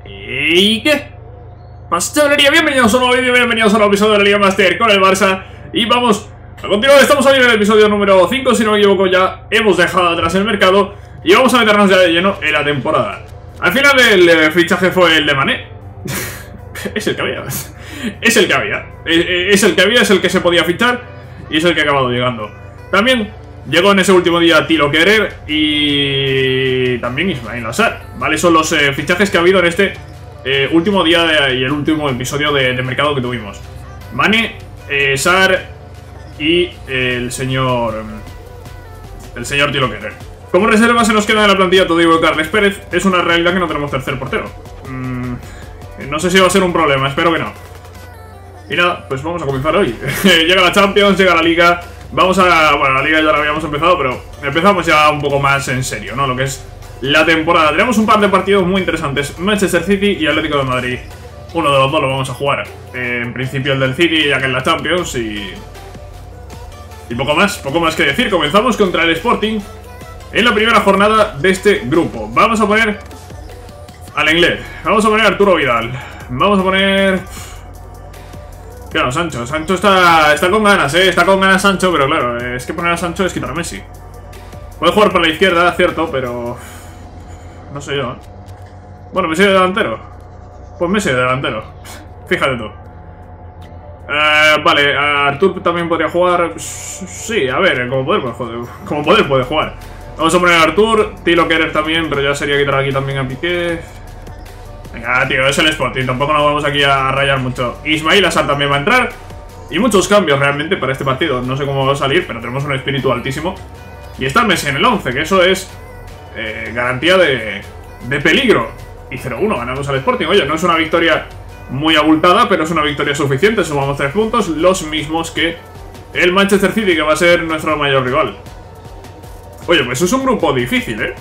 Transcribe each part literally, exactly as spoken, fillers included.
¿Y qué? Pasa, chavalería, bienvenidos a un nuevo vídeo, bienvenidos a un nuevo episodio de la Liga Master con el Barça. Y vamos a continuar, estamos hoy en el episodio número cinco, si no me equivoco. Ya hemos dejado atrás el mercado y vamos a meternos ya de lleno en la temporada. Al final el eh, fichaje fue el de Mané. Es el que había. Es el que había. Es, es el que había, es el que se podía fichar y es el que ha acabado llegando. También llegó en ese último día Thilo Kehrer y también Ismail Assar. Vale, son los eh, fichajes que ha habido en este eh, último día de, y el último episodio de, de mercado que tuvimos. Mané, eh, Assar y eh, el señor el señor Thilo Kehrer. Como reserva se nos queda en la plantilla Todibo y Carles Pérez. Es una realidad que no tenemos tercer portero. mm, No sé si va a ser un problema, espero que no. Y nada, pues vamos a comenzar hoy. Llega la Champions, llega la Liga. Vamos a... Bueno, la Liga ya la habíamos empezado, pero empezamos ya un poco más en serio, ¿no? Lo que es la temporada. Tenemos un par de partidos muy interesantes. Manchester City y Atlético de Madrid. Uno de los dos lo vamos a jugar. eh, En principio el del City, ya que es la Champions. Y... Y poco más, poco más que decir. Comenzamos contra el Sporting en la primera jornada de este grupo. Vamos a poner al Lenglet. Vamos a poner a Arturo Vidal. Vamos a poner... Claro, Sancho. Sancho está, está con ganas, ¿eh? Está con ganas Sancho, pero claro, es que poner a Sancho es quitar a Messi. Puede jugar por la izquierda, cierto, pero... No sé yo, ¿eh? Bueno, Messi de delantero. Pues Messi de delantero. Fíjate tú. Eh, vale, Artur también podría jugar. Sí, a ver, como poder puede jugar. Como poder puede jugar. Vamos a poner a Artur, Thilo Kehrer también, pero ya sería quitar aquí también a Piqué. Venga, tío, es el Sporting, tampoco nos vamos aquí a rayar mucho. Ismail Assar también va a entrar. Y muchos cambios realmente para este partido. No sé cómo va a salir, pero tenemos un espíritu altísimo. Y está Messi en el once, que eso es eh, garantía de, de peligro. Y cero uno, ganamos al Sporting. Oye, no es una victoria muy abultada, pero es una victoria suficiente. Sumamos tres puntos, los mismos que el Manchester City, que va a ser nuestro mayor rival. Oye, pues es un grupo difícil, ¿eh?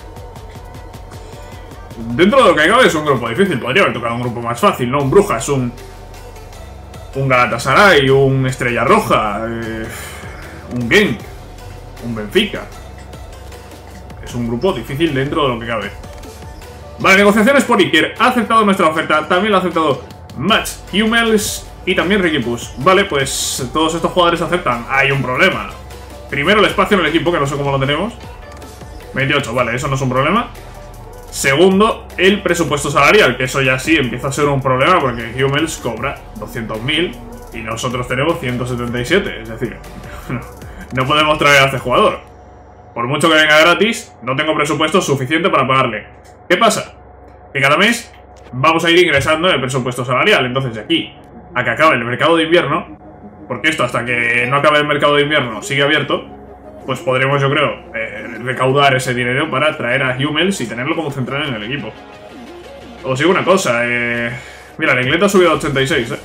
Dentro de lo que cabe es un grupo difícil. Podría haber tocado un grupo más fácil, ¿no? Un Brujas, un... Un Galatasaray, un Estrella Roja, eh, un Genk, un Benfica. Es un grupo difícil dentro de lo que cabe. Vale, negociaciones por Iker. Ha aceptado nuestra oferta. También lo ha aceptado Mats Hummels y también Riqui Puig. Vale, pues todos estos jugadores aceptan. Hay un problema. Primero, el espacio en el equipo, que no sé cómo lo tenemos. veintiocho, vale, eso no es un problema. Segundo, el presupuesto salarial, que eso ya sí empieza a ser un problema, porque Hummels cobra doscientos mil y nosotros tenemos ciento setenta y siete. Es decir, no podemos traer a este jugador. Por mucho que venga gratis, no tengo presupuesto suficiente para pagarle. ¿Qué pasa? Que cada mes vamos a ir ingresando en el presupuesto salarial. Entonces, de aquí a que acabe el mercado de invierno, porque esto hasta que no acabe el mercado de invierno sigue abierto, pues podremos, yo creo, eh, recaudar ese dinero para traer a Hummels y tenerlo como central en el equipo. Os digo una cosa, eh... mira, el Lenglet ha subido a ochenta y seis, eh.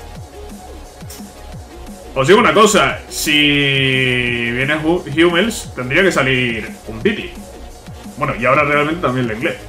Os digo una cosa, si viene Hummels, tendría que salir un Titi. Bueno, y ahora realmente también el Lenglet.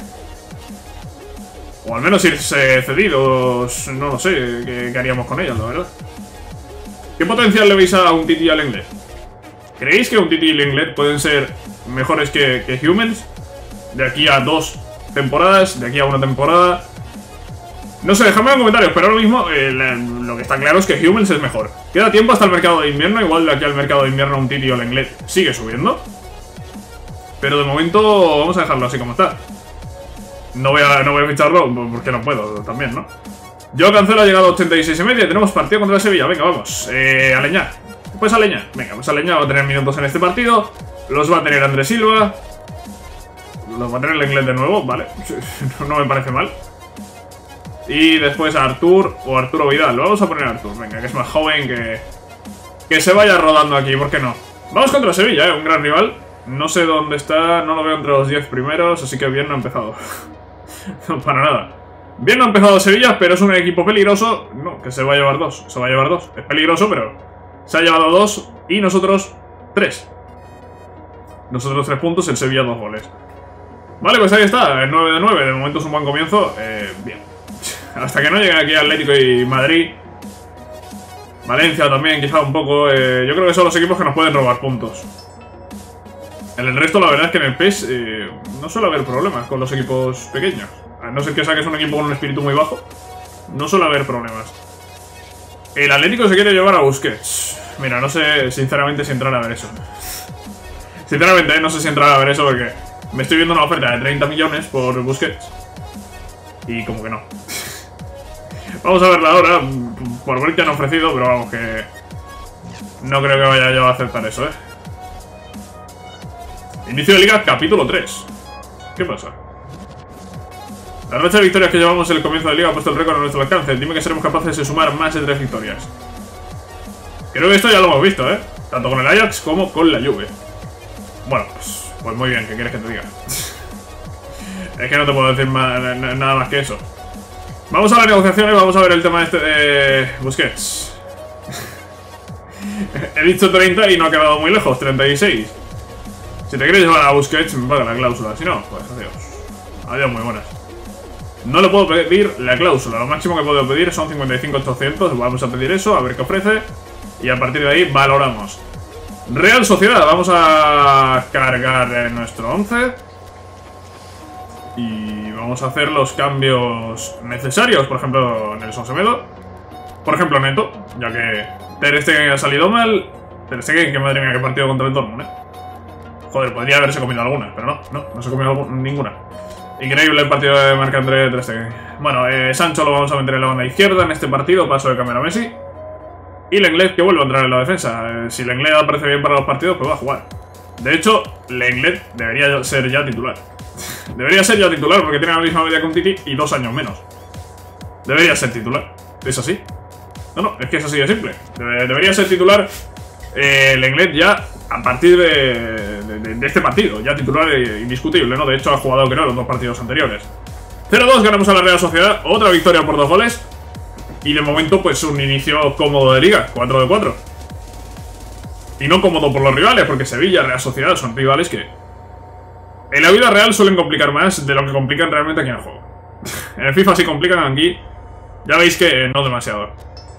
O al menos irse cedidos, no lo sé, qué, qué haríamos con ellos, la verdad. ¿Qué potencial le veis a un Titi y al Lenglet? ¿Creéis que un Titi y Lenglet pueden ser mejores que, que Hummels? De aquí a dos temporadas, de aquí a una temporada. No sé, dejadme en comentarios, pero ahora mismo eh, lo que está claro es que Hummels es mejor. Queda tiempo hasta el mercado de invierno, igual de aquí al mercado de invierno un Titi o Lenglet sigue subiendo. Pero de momento vamos a dejarlo así como está. No voy a, no voy a ficharlo porque no puedo también, ¿no? Yo Cancelo ha llegado a ochenta y seis y media, tenemos partido contra el Sevilla, venga, vamos, eh, a leñar. Pues a leña, venga, pues a leña va a tener minutos en este partido. Los va a tener Andrés Silva. Los va a tener el Lenglet de nuevo, vale. No me parece mal. Y después a Artur o Arturo Vidal. Lo vamos a poner a Artur, venga, que es más joven, que... Que se vaya rodando aquí, ¿por qué no? Vamos contra Sevilla, eh, un gran rival. No sé dónde está, no lo veo entre los diez primeros, así que bien no ha empezado. No, para nada. Bien no ha empezado Sevilla, pero es un equipo peligroso. No, que se va a llevar dos, se va a llevar dos. Es peligroso, pero... Se ha llevado dos y nosotros tres. Nosotros tres puntos, el Sevilla dos goles. Vale, pues ahí está, el nueve de nueve. De momento es un buen comienzo. Eh, bien. Hasta que no lleguen aquí Atlético y Madrid. Valencia también, quizá un poco. Eh, yo creo que son los equipos que nos pueden robar puntos. En el resto, la verdad es que en el P E S eh, no suele haber problemas con los equipos pequeños. A no ser que saques un equipo con un espíritu muy bajo, no suele haber problemas. El Atlético se quiere llevar a Busquets. Mira, no sé sinceramente si entrar a ver eso. Sinceramente, ¿eh? no sé si entrar a ver eso porque me estoy viendo una oferta de treinta millones por Busquets. Y como que no. Vamos a verla ahora, por ver qué han ofrecido, pero vamos que... no creo que vaya yo a aceptar eso, ¿eh? Inicio de liga, capítulo tres. ¿Qué pasa? La racha de victorias que llevamos en el comienzo de liga ha puesto el récord a nuestro alcance. Dime que seremos capaces de sumar más de tres victorias. Creo que esto ya lo hemos visto, ¿eh? Tanto con el Ajax como con la Juve. Bueno, pues, pues muy bien, ¿qué quieres que te diga? Es que no te puedo decir más, nada más que eso. Vamos a las negociaciones, vamos a ver el tema este de Busquets. He dicho treinta y no ha quedado muy lejos, treinta y seis. Si te quieres llevar a Busquets, me paga la cláusula. Si no, pues adiós. Adiós, muy buenas. No le puedo pedir la cláusula. Lo máximo que puedo pedir son cincuenta y cinco mil ochocientos. Vamos a pedir eso, a ver qué ofrece. Y a partir de ahí valoramos. Real Sociedad. Vamos a cargar en nuestro once. Y vamos a hacer los cambios necesarios. Por ejemplo, Nelson Semedo. Por ejemplo, Neto. Ya que Ter Stegen ha salido mal. Ter Stegen, que madre mía, qué partido contra el Dortmund, ¿eh? Joder, podría haberse comido alguna, pero no, no, no se ha comido ninguna. Increíble el partido de Marc-André Ter Stegen. Bueno, eh, Sancho lo vamos a meter en la banda izquierda en este partido, paso de cámara a Messi. Y Lenglet que vuelve a entrar en la defensa. Eh, si Lenglet aparece bien para los partidos, pues va a jugar. De hecho, Lenglet debería ser ya titular. Debería ser ya titular porque tiene la misma media que un Titi y dos años menos. Debería ser titular. ¿Es así? No, no, es que es así de simple. Debe, debería ser titular eh, Lenglet ya a partir de, de, de este partido. Ya titular eh, indiscutible, ¿no? De hecho, ha jugado, creo, los dos partidos anteriores. cero dos, ganamos a la Real Sociedad. Otra victoria por dos goles. Y de momento, pues un inicio cómodo de liga. cuatro de cuatro. Y no cómodo por los rivales, porque Sevilla, Real Sociedad son rivales que en la vida real suelen complicar más de lo que complican realmente aquí en el juego. En el FIFA sí complican, aquí ya veis que no demasiado.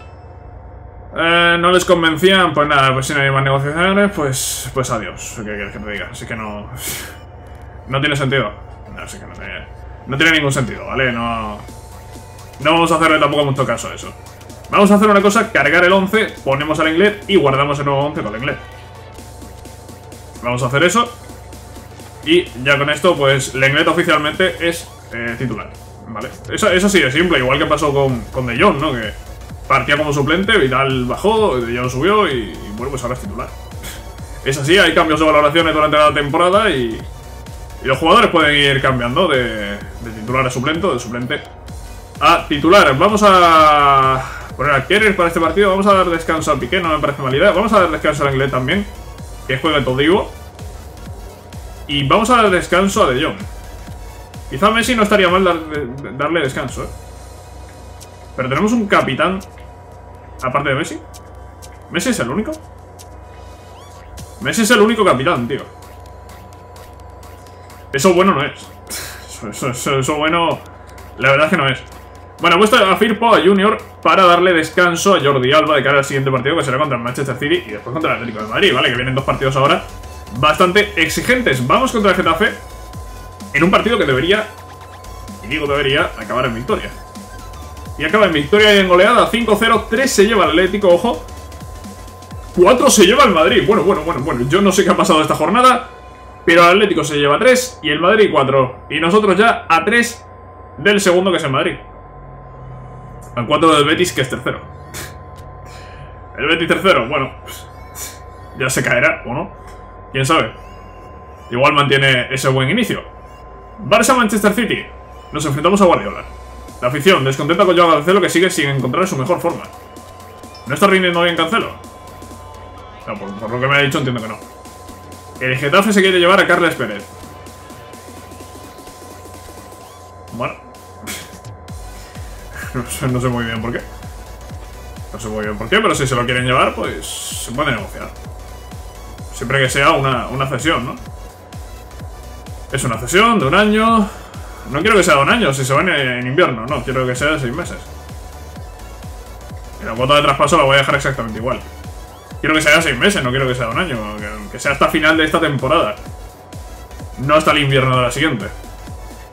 Eh, no les convencían, pues nada, pues si no hay más negociaciones, pues, pues adiós. ¿Qué quieres que te diga? Así que no... No tiene sentido. No, así que no tiene, no tiene ningún sentido, ¿vale? No... No vamos a hacerle tampoco mucho caso a eso. Vamos a hacer una cosa, cargar el once, ponemos al Lenglet y guardamos el nuevo once con el Lenglet. Vamos a hacer eso. Y ya con esto, pues Lenglet oficialmente es eh, titular, ¿vale? Eso, eso sí es simple, igual que pasó con, con De Jong, ¿no? Que partía como suplente, Vidal bajó, De Jong subió y, y bueno, pues ahora es titular. Es así, hay cambios de valoraciones durante la temporada y, y los jugadores pueden ir cambiando de, de titular a suplente o de suplente a titular. Vamos a poner a Kerer para este partido, vamos a dar descanso a Piqué, no me parece mala idea. Vamos a dar descanso a Lenglet también, que juegue Todibo. Y vamos a dar descanso a De Jong. Quizá a Messi no estaría mal dar, de, darle descanso, ¿eh? Pero tenemos un capitán aparte de Messi. ¿Messi es el único? Messi es el único capitán, tío. Eso bueno no es. Eso, eso, eso, eso bueno, la verdad es que no es. Bueno, he puesto a Firpo, a Junior, para darle descanso a Jordi Alba de cara al siguiente partido, que será contra el Manchester City y después contra el Atlético de Madrid, ¿vale? Que vienen dos partidos ahora bastante exigentes. Vamos contra el Getafe en un partido que debería, y digo debería, acabar en victoria. Y acaba en victoria y en goleada. Cinco cero, tres se lleva el Atlético, ojo. Cuatro se lleva el Madrid. Bueno, bueno, bueno, bueno. Yo no sé qué ha pasado esta jornada, pero el Atlético se lleva tres y el Madrid cuatro. Y nosotros ya a tres del segundo, que es el Madrid. A cuatro del Betis, que es tercero. El Betis tercero, bueno, pues, ya se caerá, ¿o no? ¿Quién sabe? Igual mantiene ese buen inicio. Barça-Manchester City. Nos enfrentamos a Guardiola. La afición, descontenta con Joao Cancelo, que sigue sin encontrar su mejor forma. ¿No está rindiendo bien Cancelo? No, por, por lo que me ha dicho entiendo que no. El Getafe se quiere llevar a Carles Pérez. Bueno. no, sé, no sé muy bien por qué. No sé muy bien por qué, pero si se lo quieren llevar, pues se puede negociar. Siempre que sea una, una cesión, ¿no? Es una cesión de un año. No quiero que sea de un año, si se va en, en invierno, no, quiero que sea de seis meses. Y la cuota de traspaso la voy a dejar exactamente igual. Quiero que sea de seis meses, no quiero que sea de un año, que, que sea hasta final de esta temporada. No hasta el invierno de la siguiente.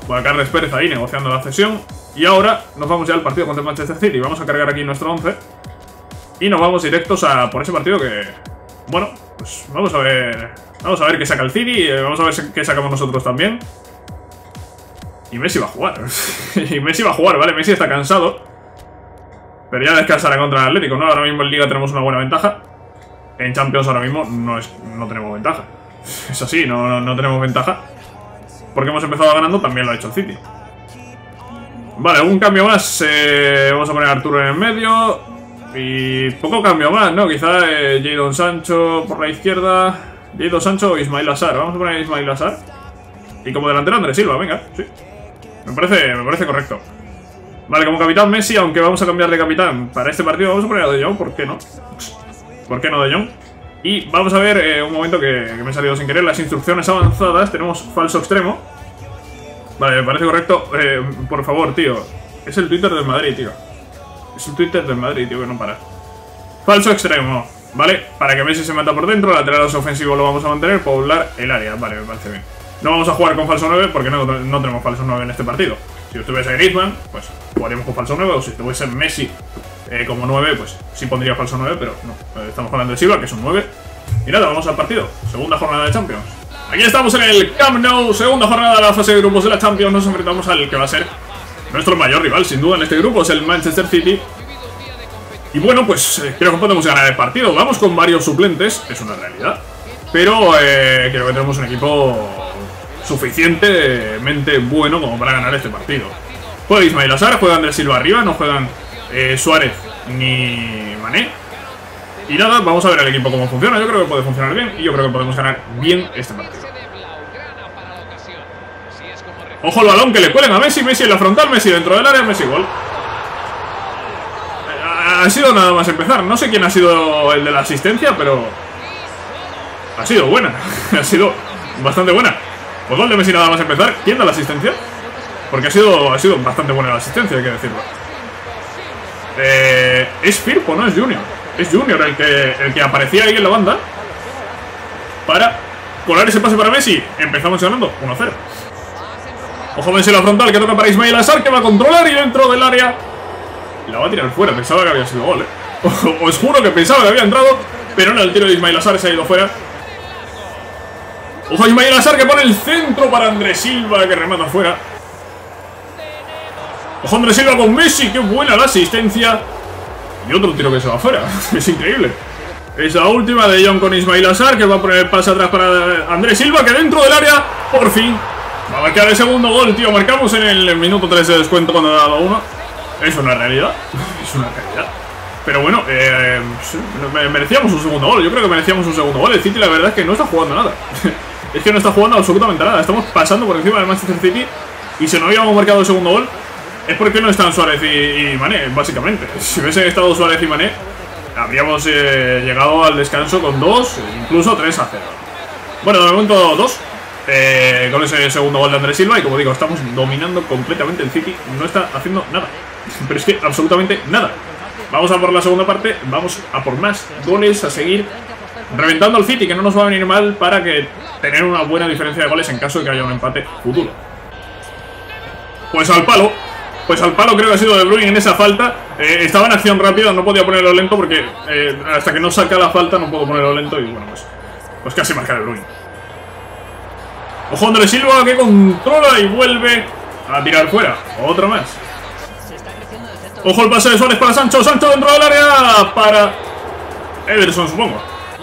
Bueno, Carles Pérez ahí negociando la cesión. Y ahora nos vamos ya al partido contra el Manchester City. Vamos a cargar aquí nuestro once. Y nos vamos directos a por ese partido que... Bueno, pues vamos a ver... Vamos a ver qué saca el City. Vamos a ver qué sacamos nosotros también. Y Messi va a jugar. Y Messi va a jugar, ¿vale? Messi está cansado. Pero ya descansará contra el Atlético, ¿no? Ahora mismo en Liga tenemos una buena ventaja. En Champions ahora mismo no, es, no tenemos ventaja. Es así, no, no, no tenemos ventaja. Porque hemos empezado ganando, también lo ha hecho el City. Vale, algún cambio más. eh, Vamos a poner a Arturo en el medio. Y poco cambio más, ¿no? Quizá eh, Jadon Sancho por la izquierda. Jadon Sancho o Ismail Assar. Vamos a poner a Ismail Assar. Y como delantero Andrés Silva, venga, sí. Me parece, me parece correcto. Vale, como capitán Messi, aunque vamos a cambiar de capitán para este partido, vamos a poner a De Jong, ¿por qué no? ¿Por qué no De Jong? Y vamos a ver eh, un momento que, que me he salido sin querer, las instrucciones avanzadas. Tenemos falso extremo. Vale, me parece correcto. eh, Por favor, tío. Es el Twitter del Madrid, tío. Es el Twitter del Madrid, tío, que no para. Falso extremo, ¿vale? Para que Messi se meta por dentro, laterales ofensivos lo vamos a mantener, poblar el área, vale, me parece bien. No vamos a jugar con falso nueve porque no, no tenemos falso nueve en este partido. Si estuviese Griezmann, pues jugaríamos con falso nueve, o si estuviese Messi eh, como nueve, pues sí pondría falso nueve, pero no. Estamos hablando de Silva, que es un nueve. Y nada, vamos al partido. Segunda jornada de Champions. Aquí estamos en el Camp Nou, segunda jornada de la fase de grupos de la Champions. Nos enfrentamos al que va a ser nuestro mayor rival, sin duda, en este grupo, es el Manchester City. Y bueno, pues eh, creo que podemos ganar el partido. Vamos con varios suplentes, es una realidad. Pero eh, creo que tenemos un equipo suficientemente bueno como para ganar este partido. Juega Ismail Assar, juega Andrés Silva arriba, no juegan eh, Suárez ni Mané. Y nada, vamos a ver el equipo cómo funciona. Yo creo que puede funcionar bien y yo creo que podemos ganar bien este partido. Ojo al balón, que le cuelen a Messi, Messi en la frontal, Messi dentro del área, Messi gol. Ha sido nada más empezar, no sé quién ha sido el de la asistencia, pero ha sido buena, ha sido bastante buena. Pues gol de Messi nada más empezar. ¿Quién da la asistencia? Porque ha sido, ha sido bastante buena la asistencia, hay que decirlo. Eh, es Firpo, no es Junior. Es Junior el que, el que aparecía ahí en la banda para colar ese pase para Messi. Empezamos ganando uno cero. Ojo Messi en la frontal, que toca para Ismail Assar, que va a controlar y dentro del área la va a tirar fuera. Pensaba que había sido gol, ¿eh? Os juro que pensaba que había entrado, pero no, el tiro de Ismail Assar se ha ido fuera. Ojo a Ismail Assar, que pone el centro para Andrés Silva, que remata fuera. Ojo Andrés Silva con Messi, qué buena la asistencia. Y otro tiro que se va fuera. Es increíble. Esa última de Jong con Ismail Assar, que va a poner el pase atrás para Andrés Silva, que dentro del área, por fin, va a marcar el segundo gol, tío. Marcamos en el minuto tres de descuento cuando ha dado uno. Es una realidad. Es una realidad. Pero bueno, eh, merecíamos un segundo gol. Yo creo que merecíamos un segundo gol. El City la verdad es que no está jugando nada. Es que no está jugando absolutamente nada. Estamos pasando por encima del Manchester City. Y si no habíamos marcado el segundo gol, es porque no están Suárez y, y Mané, básicamente. Si hubiesen estado Suárez y Mané, habríamos eh, llegado al descanso con dos, incluso tres a cero. Bueno, de momento dos. Eh, con ese segundo gol de Andrés Silva. Y como digo, estamos dominando completamente el City. No está haciendo nada. Pero es que absolutamente nada. Vamos a por la segunda parte. Vamos a por más goles, a seguir reventando al City, que no nos va a venir mal para que tener una buena diferencia de goles en caso de que haya un empate futuro. Pues al palo. Pues al palo creo que ha sido De Bruyne en esa falta. eh, Estaba en acción rápida, no podía ponerlo lento porque eh, hasta que no saca la falta no puedo ponerlo lento. Y bueno, pues, pues casi marca De Bruyne. Ojo Andrés Silva, que controla y vuelve a tirar fuera. Otra más. Ojo el pase de Suárez para Sancho. Sancho dentro del área para Ederson, supongo.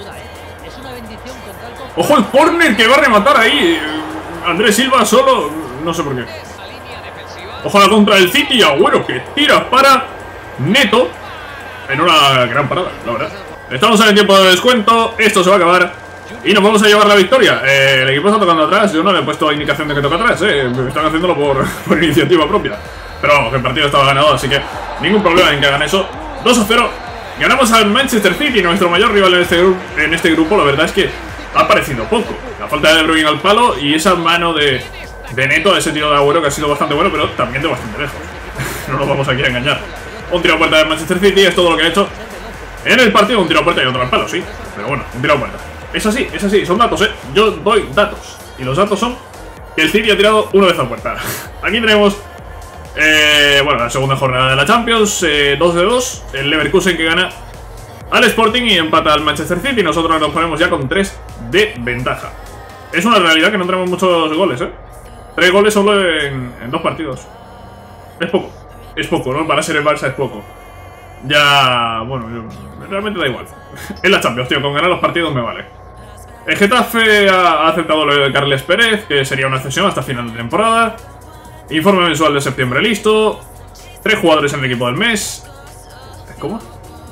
Ojo el córner que va a rematar ahí Andrés Silva solo. No sé por qué. Ojo a la contra del City. Agüero que tira para Neto. En una gran parada, la verdad. Estamos en el tiempo de descuento. Esto se va a acabar y nos vamos a llevar la victoria. eh, El equipo está tocando atrás. Yo no le he puesto indicación de que toca atrás, eh. Están haciéndolo por, por iniciativa propia. Pero vamos, que el partido estaba ganado, así que ningún problema en que hagan eso. dos a cero. Ganamos al Manchester City, nuestro mayor rival en este, en este grupo. La verdad es que ha parecido poco. La falta de De Bruyne al palo y esa mano de, de Neto, ese tiro de Agüero que ha sido bastante bueno, pero también de bastante lejos. No nos vamos aquí a engañar. Un tiro a puerta del Manchester City es todo lo que ha hecho en el partido. Un tiro a puerta y otro al palo, sí. Pero bueno, un tiro a puerta. Es así, es así, son datos, eh. Yo doy datos. Y los datos son que el City ha tirado una vez a puerta. Aquí tenemos, eh, bueno, la segunda jornada de la Champions, eh, dos de dos. El Leverkusen que gana al Sporting y empata al Manchester City. Nosotros nos ponemos ya con tres de ventaja. Es una realidad que no tenemos muchos goles, ¿eh? Tres goles solo en, en dos partidos. Es poco. Es poco, ¿no? Para ser el Barça es poco. Ya... Bueno, yo, realmente da igual. Es la Champions, tío. Con ganar los partidos me vale. El Getafe ha, ha aceptado lo de Carles Pérez, que sería una cesión hasta final de temporada. Informe mensual de septiembre listo. Tres jugadores en el equipo del mes. ¿Cómo?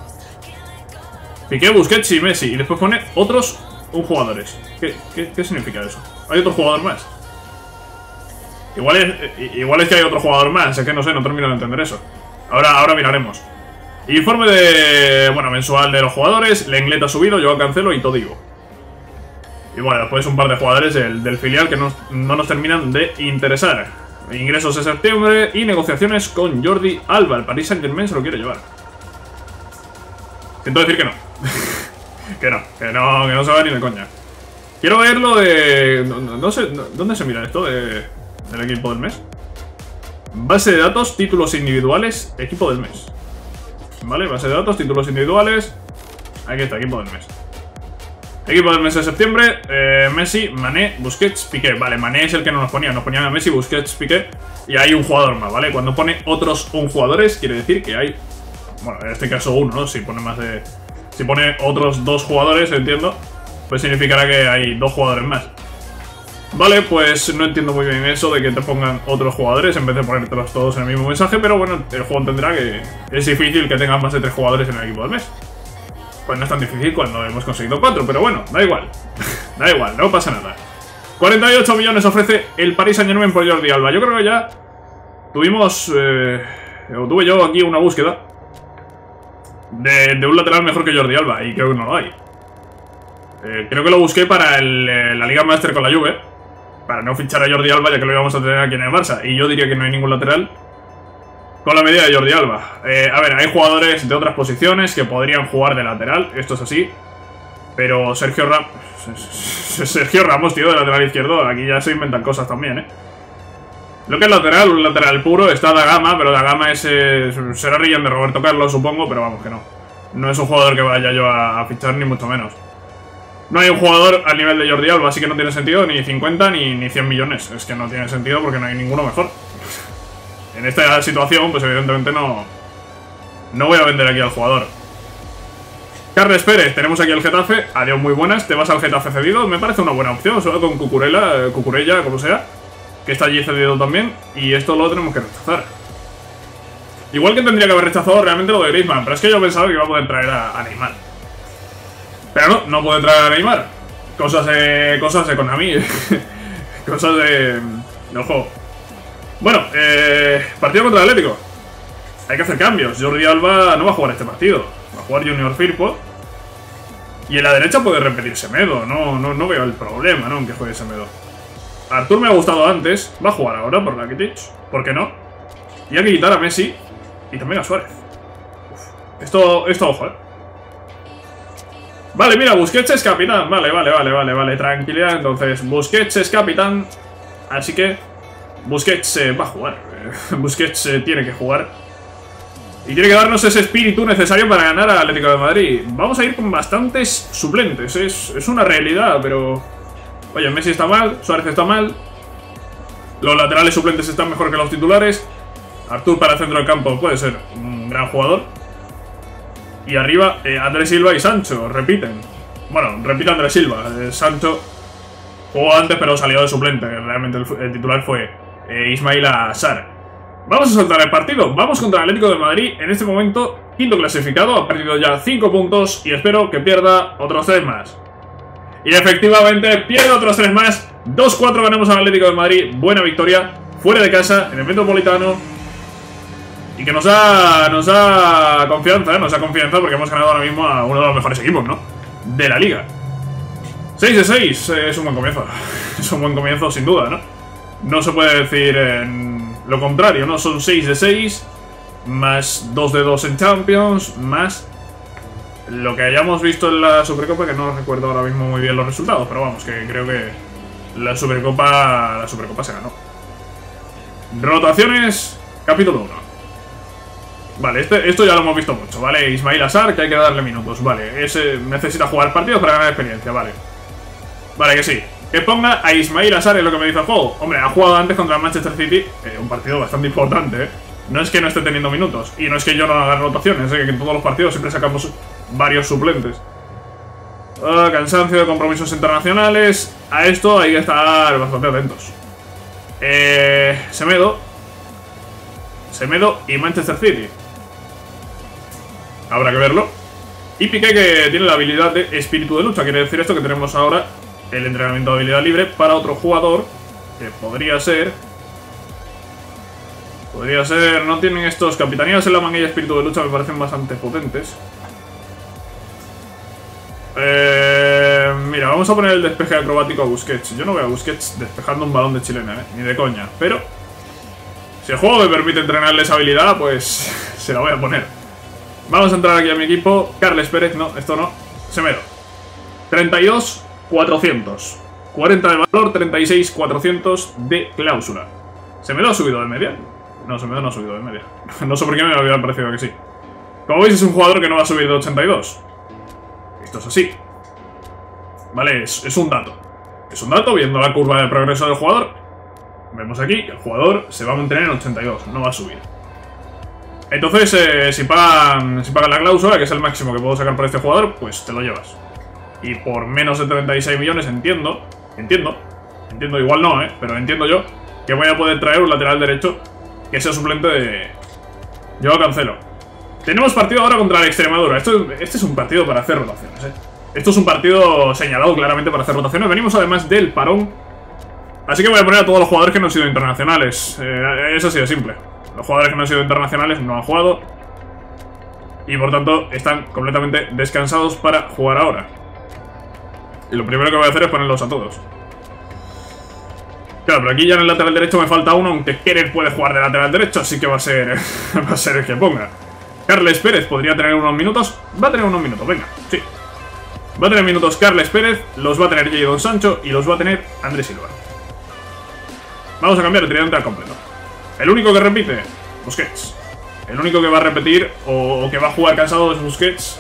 Piqué, Busquets y Messi. Y después pone otros un jugadores. ¿Qué, qué, qué significa eso? ¿Hay otro jugador más? Igual es, igual es que hay otro jugador más. Es que no sé, no termino de entender eso. Ahora, ahora miraremos. Informe de... Bueno, mensual de los jugadores. Lenglet ha subido, yo Cancelo y Todibo. Y bueno, después un par de jugadores del, del filial que no, no nos terminan de interesar. Ingresos de septiembre y negociaciones con Jordi Alba. El Paris Saint-Germain se lo quiere llevar. Siento decir que no. Que no, que no, que no se va ni de coña. Quiero ver lo de... No, no sé, no, ¿dónde se mira esto de, del equipo del mes? Base de datos, títulos individuales, equipo del mes. Vale, base de datos, títulos individuales. Aquí está, equipo del mes. Equipo del mes de septiembre, eh, Messi, Mané, Busquets, Piqué. Vale, Mané es el que no nos ponía, nos ponían a Messi, Busquets, Piqué. Y hay un jugador más, ¿vale? Cuando pone otros un jugadores, quiere decir que hay... Bueno, en este caso uno, ¿no? Si pone más de... Si pone otros dos jugadores, entiendo, pues significará que hay dos jugadores más. Vale, pues no entiendo muy bien eso de que te pongan otros jugadores en vez de ponértelos todos en el mismo mensaje, pero bueno, el juego entenderá que es difícil que tengas más de tres jugadores en el equipo del mes. Pues no es tan difícil cuando hemos conseguido cuatro, pero bueno, da igual. Da igual, no pasa nada. cuarenta y ocho millones ofrece el Paris Saint-Germain por Jordi Alba. Yo creo que ya tuvimos, eh, o tuve yo aquí una búsqueda de, de un lateral mejor que Jordi Alba, y creo que no lo hay. Eh, creo que lo busqué para el, eh, la Liga Master con la Juve, para no fichar a Jordi Alba, ya que lo íbamos a tener aquí en el Barça. Y yo diría que no hay ningún lateral con la medida de Jordi Alba. Eh, a ver, hay jugadores de otras posiciones que podrían jugar de lateral, esto es así. Pero Sergio Ramos... Sergio Ramos, tío, de lateral izquierdo, aquí ya se inventan cosas también, ¿eh? Lo que es lateral, un lateral puro, está Da Gama, pero Da Gama es, eh, será Rillán de Roberto Carlos, supongo, pero vamos que no. No es un jugador que vaya yo a, a fichar, ni mucho menos. No hay un jugador al nivel de Jordi Alba, así que no tiene sentido ni cincuenta ni, ni cien millones. Es que no tiene sentido porque no hay ninguno mejor. En esta situación, pues evidentemente no... No voy a vender aquí al jugador. Carles Pérez, tenemos aquí al Getafe. Adiós, muy buenas. Te vas al Getafe cedido. Me parece una buena opción, solo con Cucurella, Cucurella, como sea, que está allí cedido también. Y esto lo tenemos que rechazar. Igual que tendría que haber rechazado realmente lo de Griezmann, pero es que yo pensaba que iba a poder traer a, a Neymar. Pero no, no puede traer a Neymar. Cosas de... Cosas de Konami. Cosas de... del juego. Bueno, eh, partido contra el Atlético. Hay que hacer cambios. Jordi Alba no va a jugar este partido. Va a jugar Junior Firpo. Y en la derecha puede repetir Semedo. No, no, no veo el problema, ¿no? En que juegue Semedo. Artur me ha gustado antes. Va a jugar ahora por Rakitic. ¿Por qué no? Y hay que quitar a Messi. Y también a Suárez. Uf. Esto, esto, ojo, eh. Vale, mira, Busquets es capitán. Vale, vale, vale, vale, vale. Tranquilidad. Entonces, Busquets es capitán. Así que Busquets eh, va a jugar. Busquets eh, tiene que jugar. Y tiene que darnos ese espíritu necesario para ganar al Atlético de Madrid. Vamos a ir con bastantes suplentes. Es, es una realidad, pero... Oye, Messi está mal, Suárez está mal. Los laterales suplentes están mejor que los titulares. Artur para el centro del campo puede ser un gran jugador. Y arriba, eh, Andrés Silva y Sancho, repiten. Bueno, repite Andrés Silva. Eh, Sancho jugó antes, pero salió de suplente. Realmente el, el titular fue eh, Ismail Assar. Vamos a soltar el partido. Vamos contra el Atlético de Madrid. En este momento, quinto clasificado. Ha perdido ya cinco puntos y espero que pierda otros tres más. Y efectivamente, pierde otros tres más. dos cuatro ganamos al Atlético de Madrid. Buena victoria. Fuera de casa, en el Metropolitano. Y que nos da, nos da confianza, ¿eh? Nos da confianza porque hemos ganado ahora mismo a uno de los mejores equipos, ¿no? De la liga. seis de seis, eh, es un buen comienzo. Es un buen comienzo sin duda, ¿no? No se puede decir en lo contrario, ¿no? Son seis de seis, más dos de dos en Champions, más lo que hayamos visto en la Supercopa, que no recuerdo ahora mismo muy bien los resultados, pero vamos, que creo que La Supercopa, la Supercopa se ganó. Rotaciones, capítulo uno. Vale, este, esto ya lo hemos visto mucho, ¿vale? Ismail Assar, que hay que darle minutos, vale. Ese necesita jugar partidos para ganar experiencia, vale. Vale, que sí. Que ponga a Ismail Assar es lo que me dice el juego. Hombre, ha jugado antes contra el Manchester City, eh, un partido bastante importante, ¿eh? No es que no esté teniendo minutos, y no es que yo no haga rotaciones, ¿eh? Que en todos los partidos siempre sacamos varios suplentes. Uh, cansancio de compromisos internacionales. A esto hay que estar bastante atentos. Eh, Semedo. Semedo y Manchester City. Habrá que verlo. Y Piqué, que tiene la habilidad de espíritu de lucha. Quiere decir esto que tenemos ahora el entrenamiento de habilidad libre para otro jugador. Que podría ser... Podría ser... No tienen estos capitanías en la manguilla espíritu de lucha. Me parecen bastante potentes. Eh, mira, vamos a poner el despeje acrobático a Busquets. Yo no veo a Busquets despejando un balón de chilena, ¿eh? Ni de coña. Pero si el juego me permite entrenarle esa habilidad, pues se la voy a poner. Vamos a entrar aquí a mi equipo. Carles Pérez, no, esto no. Semedo. treinta y dos cuatrocientos. cuarenta de valor, treinta y seis cuatrocientos de cláusula. ¿Semedo ha subido de media? No, Semedo no ha subido de media. No sé por qué me había parecido que sí. Como veis, es un jugador que no va a subir de ochenta y dos. Esto es así. Vale, es, es un dato. Es un dato, viendo la curva de progreso del jugador. Vemos aquí que el jugador se va a mantener en ochenta y dos, no va a subir. Entonces, eh, si, pagan, si pagan la cláusula, que es el máximo que puedo sacar por este jugador, pues te lo llevas. Y por menos de treinta y seis millones entiendo, entiendo, entiendo, igual no, eh, pero entiendo yo, que voy a poder traer un lateral derecho que sea suplente de Joao Cancelo. Tenemos partido ahora contra la Extremadura. Esto, este es un partido para hacer rotaciones, ¿eh? Esto es un partido señalado claramente para hacer rotaciones. Venimos además del parón. Así que voy a poner a todos los jugadores que no han sido internacionales. Eh, es así de simple. Los jugadores que no han sido internacionales no han jugado. Y por tanto están completamente descansados para jugar ahora. Y lo primero que voy a hacer es ponerlos a todos. Claro, pero aquí ya en el lateral derecho me falta uno, aunque Kerer puede jugar de lateral derecho, así que va a ser, va a ser el que ponga. Carles Pérez podría tener unos minutos. Va a tener unos minutos, venga, sí. Va a tener minutos Carles Pérez, los va a tener Jadon Sancho y los va a tener Andrés Silva. Vamos a cambiar el tridente al completo. El único que repite, Busquets. El único que va a repetir o, o que va a jugar cansado es Busquets.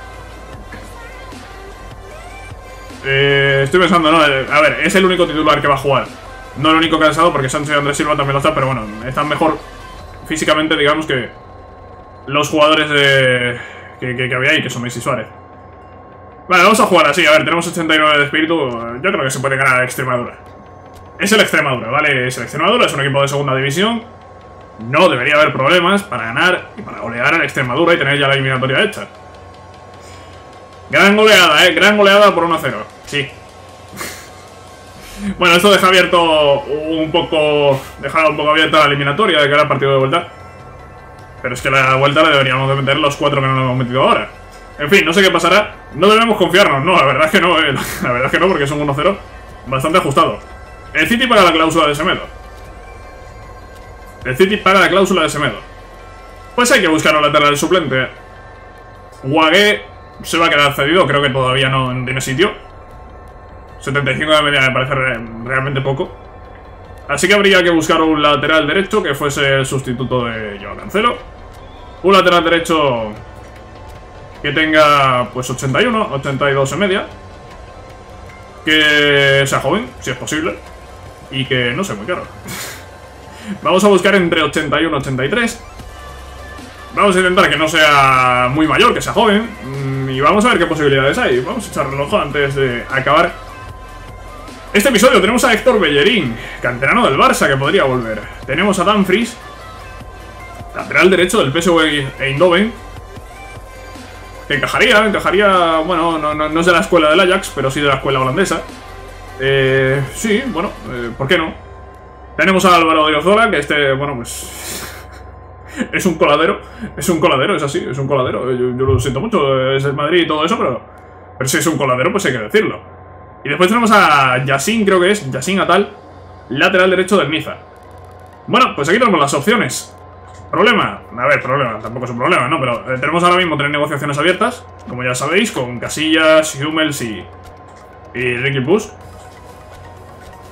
Eh, estoy pensando, ¿no? A ver, es el único titular que va a jugar. No el único cansado, porque Sancho y Andrés Silva también lo están, pero bueno, están mejor físicamente, digamos, que los jugadores de, que, que, que había ahí, que son Messi y Suárez. Vale, vamos a jugar así. A ver, tenemos ochenta y nueve de espíritu. Yo creo que se puede ganar a Extremadura. Es el Extremadura, ¿vale? Es el Extremadura, es un equipo de segunda división. No debería haber problemas para ganar y para golear a la Extremadura y tener ya la eliminatoria hecha. Gran goleada, ¿eh? Gran goleada por uno a cero. Sí. Bueno, esto deja abierto un poco... Deja un poco abierta la eliminatoria de cara al partido de vuelta. Pero es que la vuelta le deberíamos de meter los cuatro que no nos hemos metido ahora. En fin, no sé qué pasará. No debemos confiarnos, no, la verdad es que no, eh. La verdad es que no, porque es un uno cero bastante ajustado. El City paga la cláusula de Semedo. El City paga la cláusula de Semedo. Pues hay que buscar un lateral suplente. Wagué se va a quedar cedido, creo que todavía no tiene sitio. setenta y cinco de media me parece re realmente poco. Así que habría que buscar un lateral derecho que fuese el sustituto de Joao Cancelo. Un lateral derecho que tenga pues ochenta y uno, ochenta y dos en media. Que sea joven, si es posible. Y que no sea muy caro. Vamos a buscar entre ochenta y uno y ochenta y tres. Vamos a intentar que no sea muy mayor, que sea joven. Y vamos a ver qué posibilidades hay. Vamos a echar reloj antes de acabar este episodio. Tenemos a Héctor Bellerín, canterano del Barça, que podría volver. Tenemos a Dumfries, lateral derecho del P S V Eindhoven, que encajaría, encajaría, bueno, no, no, no es de la escuela del Ajax, pero sí de la escuela holandesa. Eh, sí, bueno, eh, ¿por qué no? Tenemos a Álvaro Odriozola, que este, bueno, pues... es un coladero, es un coladero, es así, es un coladero. Yo, yo lo siento mucho, es el Madrid y todo eso, pero... Pero si es un coladero, pues hay que decirlo. Y después tenemos a Yassin, creo que es, Yassin Atal, lateral derecho del Niza. Bueno, pues aquí tenemos las opciones. Problema, a ver, problema, tampoco es un problema, ¿no? Pero eh, tenemos ahora mismo tres negociaciones abiertas, como ya sabéis, con Casillas, Hummels y, y Ricky Puig.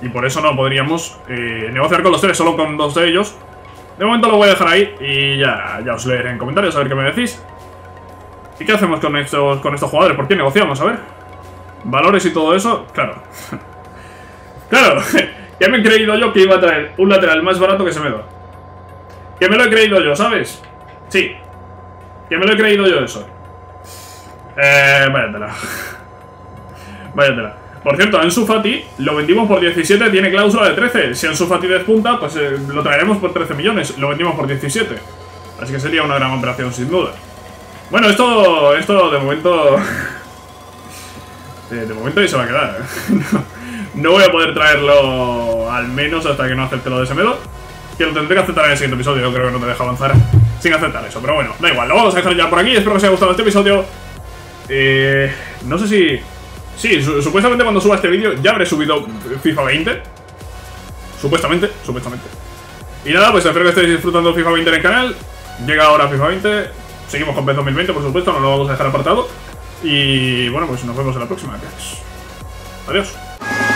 Y por eso no podríamos eh, negociar con los tres, solo con dos de ellos. De momento lo voy a dejar ahí y ya, ya os leeré en comentarios a ver qué me decís. ¿Y qué hacemos con estos, con estos jugadores? ¿Por qué negociamos? A ver. Valores y todo eso, claro. Claro, ya me he creído yo que iba a traer un lateral más barato que Semedo. Que me lo he creído yo, ¿sabes? Sí. Que me lo he creído yo eso. Eh, váyatela. Váyatela. Por cierto, Ansu Fati lo vendimos por diecisiete, tiene cláusula de trece. Si Ansu Fati despunta, pues eh, lo traeremos por trece millones. Lo vendimos por diecisiete. Así que sería una gran operación, sin duda. Bueno, esto, esto de momento... de, de momento ahí se va a quedar. no, no voy a poder traerlo al menos hasta que no acepte lo de Semedo. Que lo tendré que aceptar en el siguiente episodio. Yo creo que no me deja avanzar sin aceptar eso. Pero bueno, da igual, lo vamos a dejar ya por aquí. Espero que os haya gustado este episodio. Eh, no sé si... Sí, su supuestamente cuando suba este vídeo ya habré subido FIFA veinte. Supuestamente, supuestamente. Y nada, pues espero que estéis disfrutando FIFA veinte en el canal. Llega ahora FIFA veinte. Seguimos con PES dos mil veinte, por supuesto, no lo vamos a dejar apartado. Y bueno, pues nos vemos en la próxima. Adiós.